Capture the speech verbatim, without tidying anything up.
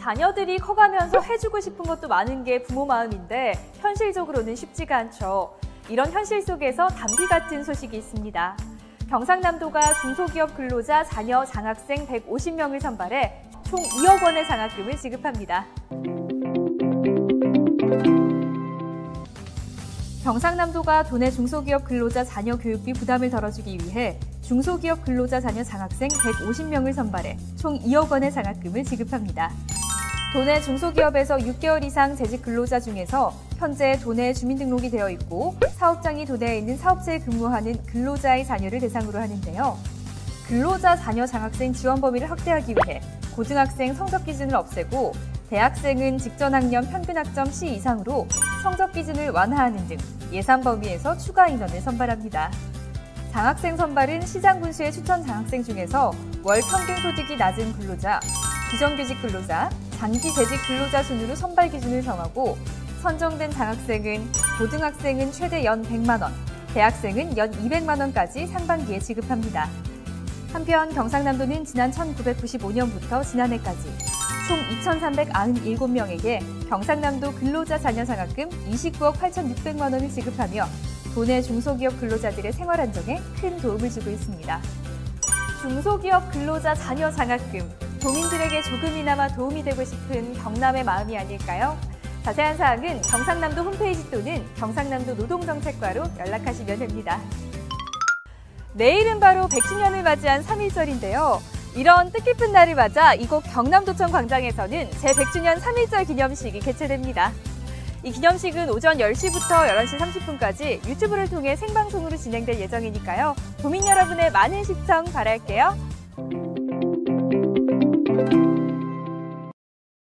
자녀들이 커가면서 해주고 싶은 것도 많은 게 부모 마음인데 현실적으로는 쉽지가 않죠. 이런 현실 속에서 단비 같은 소식이 있습니다. 경상남도가 중소기업 근로자 자녀 장학생 백오십 명을 선발해 총 이억 원의 장학금을 지급합니다. 경상남도가 도내 중소기업 근로자 자녀 교육비 부담을 덜어주기 위해 중소기업 근로자 자녀 장학생 백오십 명을 선발해 총 이억 원의 장학금을 지급합니다. 도내 중소기업에서 육 개월 이상 재직 근로자 중에서 현재 도내에 주민등록이 되어 있고 사업장이 도내에 있는 사업체에 근무하는 근로자의 자녀를 대상으로 하는데요. 근로자 자녀 장학생 지원 범위를 확대하기 위해 고등학생 성적 기준을 없애고 대학생은 직전 학년 평균 학점 C 이상으로 성적 기준을 완화하는 등 예산 범위에서 추가 인원을 선발합니다. 장학생 선발은 시장 군수의 추천 장학생 중에서 월 평균 소득이 낮은 근로자, 비정규직 근로자, 장기 재직 근로자 순으로 선발 기준을 정하고 선정된 장학생은 고등학생은 최대 연 백만 원, 대학생은 연 이백만 원까지 상반기에 지급합니다. 한편 경상남도는 지난 천구백구십오 년부터 지난해까지 총 이천삼백구십칠 명에게 경상남도 근로자 자녀 장학금 이십구억 팔천육백만 원을 지급하며 도내 중소기업 근로자들의 생활 안정에 큰 도움을 주고 있습니다. 중소기업 근로자 자녀 장학금, 도민들에게 조금이나마 도움이 되고 싶은 경남의 마음이 아닐까요? 자세한 사항은 경상남도 홈페이지 또는 경상남도 노동정책과로 연락하시면 됩니다. 내일은 바로 백 주년을 맞이한 삼일절인데요. 이런 뜻깊은 날을 맞아 이곳 경남도청 광장에서는 제백 주년 삼일절 기념식이 개최됩니다. 이 기념식은 오전 열 시부터 열한 시 삼십 분까지 유튜브를 통해 생방송으로 진행될 예정이니까요. 도민 여러분의 많은 시청 바랄게요.